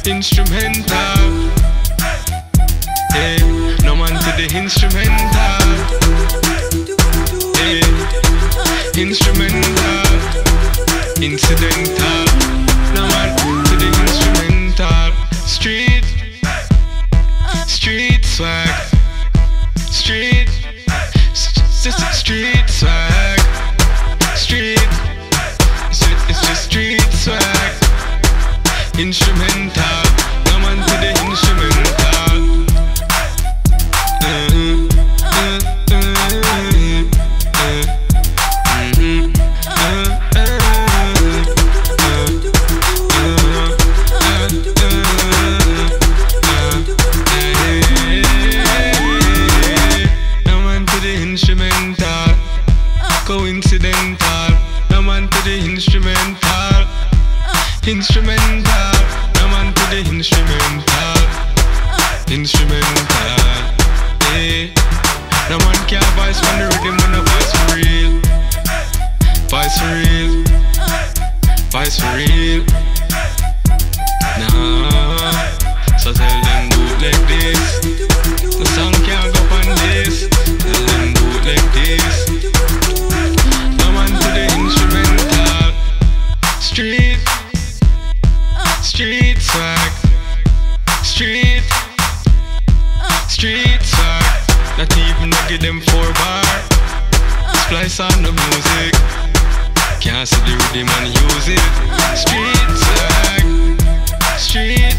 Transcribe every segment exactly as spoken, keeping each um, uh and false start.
Instrumental. Hey, no man to the instrumental. Hey, instrumental, incidental. No man to the instrumental. Street, street swag, street, st street swag, street. It's just, it's just street swag. Instrumental, no man to the instrumental. Uh, uh, uh, uh, uh, mm-hmm. uh, uh, uh, uh, no man to the instrumental. Coincidental, no man to the instrumental. Instrumental, no man to the instrumental. Instrumental, hey. No man can't voice from the rhythm when the voice for real. Voice for real. Voice for real. Nah, so tell them do it like this. The song can't go on this. Tell them do it like this. No man to the instrumental. Street. Street swag, street, street swag. Not even to give them four bar. Splice on the music. Can't see the rhythm and use it. Street swag, street,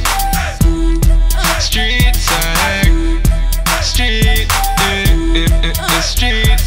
street swag, street, eh, eh, eh, eh, street.